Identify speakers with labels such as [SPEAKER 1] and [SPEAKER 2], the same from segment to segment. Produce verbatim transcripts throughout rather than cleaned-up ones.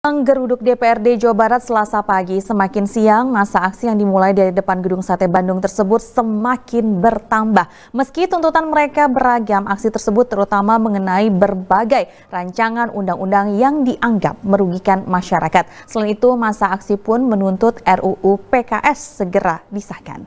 [SPEAKER 1] Geruduk D P R D Jawa Barat Selasa pagi, semakin siang masa aksi yang dimulai dari depan Gedung Sate Bandung tersebut semakin bertambah. Meski tuntutan mereka beragam, aksi tersebut terutama mengenai berbagai rancangan undang-undang yang dianggap merugikan masyarakat. Selain itu, masa aksi pun menuntut R U U P K S segera disahkan.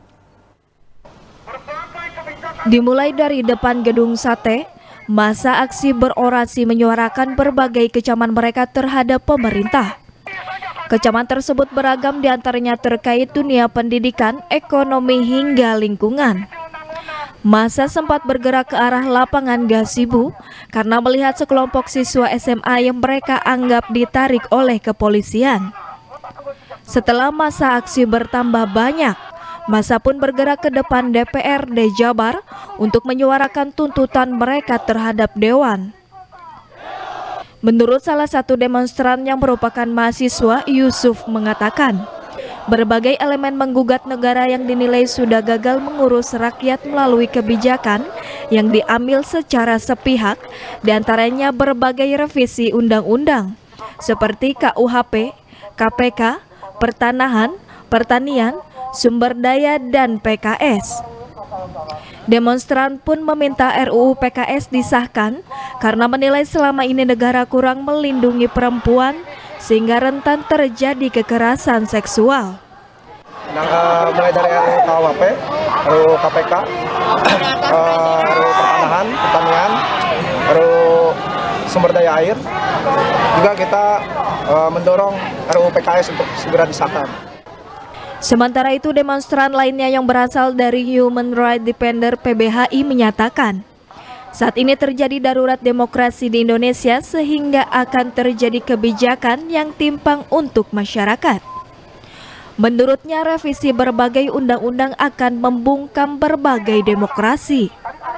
[SPEAKER 2] Dimulai dari depan Gedung Sate, masa aksi berorasi menyuarakan berbagai kecaman mereka terhadap pemerintah. Kecaman tersebut beragam, diantaranya terkait dunia pendidikan, ekonomi hingga lingkungan. Masa sempat bergerak ke arah lapangan Gasibu karena melihat sekelompok siswa S M A yang mereka anggap ditarik oleh kepolisian. Setelah masa aksi bertambah banyak, masa pun bergerak ke depan D P R D Jabar untuk menyuarakan tuntutan mereka terhadap Dewan. Menurut salah satu demonstran yang merupakan mahasiswa, Yusuf mengatakan, berbagai elemen menggugat negara yang dinilai sudah gagal mengurus rakyat melalui kebijakan yang diambil secara sepihak, diantaranya berbagai revisi undang-undang seperti K U H P, K P K, pertanahan, pertanian, sumber daya, dan P K S. Demonstran pun meminta R U U P K S disahkan karena menilai selama ini negara kurang melindungi perempuan sehingga rentan terjadi kekerasan seksual.
[SPEAKER 3] Nah, uh, mulai dari R U U K U H P, R U U K P K, uh, R U U pertanahan, pertanian, R U U sumber daya air, juga kita uh, mendorong R U U P K S untuk segera disahkan.
[SPEAKER 2] Sementara itu, demonstran lainnya yang berasal dari Human Rights Defender P B H I menyatakan, saat ini terjadi darurat demokrasi di Indonesia sehingga akan terjadi kebijakan yang timpang untuk masyarakat. Menurutnya, revisi berbagai undang-undang akan membungkam berbagai demokrasi.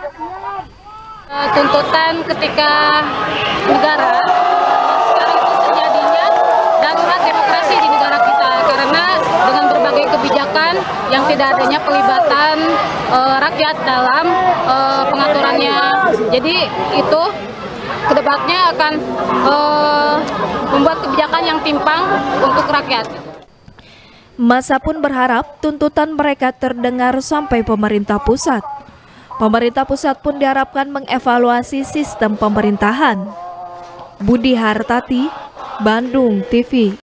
[SPEAKER 4] Tuntutan ketika negara sekarang itu terjadinya darurat demokrasi di negara kita karena dengan berbagai kebijakan yang tidak adanya pelibatan uh, rakyat dalam uh, pengaturannya. Jadi itu kedepannya akan uh, membuat kebijakan yang timpang untuk rakyat.
[SPEAKER 2] Masa pun berharap tuntutan mereka terdengar sampai pemerintah pusat. Pemerintah pusat pun diharapkan mengevaluasi sistem pemerintahan. Budi Hartati, Bandung T V.